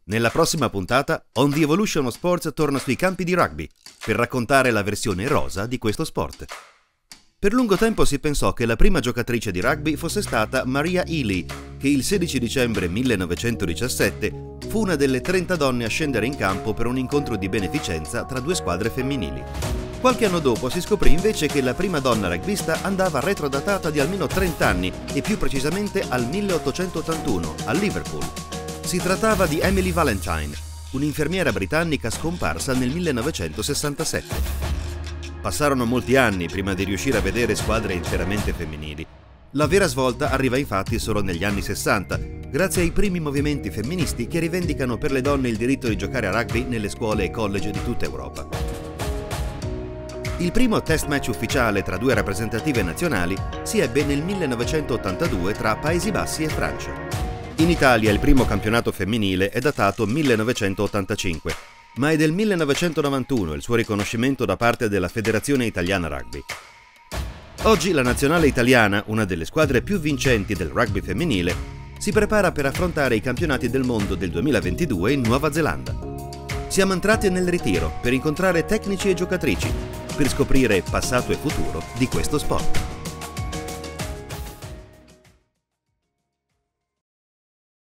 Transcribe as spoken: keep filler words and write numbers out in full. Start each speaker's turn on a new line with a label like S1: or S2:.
S1: Nella prossima puntata, On the Evolution of Sports torna sui campi di rugby per raccontare la versione rosa di questo sport. Per lungo tempo si pensò che la prima giocatrice di rugby fosse stata Maria Healy, che il sedici dicembre millenovecentodiciassette fu una delle trenta donne a scendere in campo per un incontro di beneficenza tra due squadre femminili. Qualche anno dopo si scoprì invece che la prima donna rugbista andava retrodatata di almeno trenta anni e più precisamente al milleottocentottantuno, a Liverpool. Si trattava di Emily Valentine, un'infermiera britannica scomparsa nel millenovecentosessantasette. Passarono molti anni prima di riuscire a vedere squadre interamente femminili. La vera svolta arriva infatti solo negli anni sessanta, grazie ai primi movimenti femministi che rivendicano per le donne il diritto di giocare a rugby nelle scuole e college di tutta Europa. Il primo test match ufficiale tra due rappresentative nazionali si ebbe nel millenovecentottantadue tra Paesi Bassi e Francia. In Italia il primo campionato femminile è datato millenovecentottantacinque, ma è del millenovecentonovantuno il suo riconoscimento da parte della Federazione Italiana Rugby. Oggi la nazionale italiana, una delle squadre più vincenti del rugby femminile, si prepara per affrontare i campionati del mondo del duemilaventidue in Nuova Zelanda. Siamo entrati nel ritiro per incontrare tecnici e giocatrici, per scoprire passato e futuro di questo sport.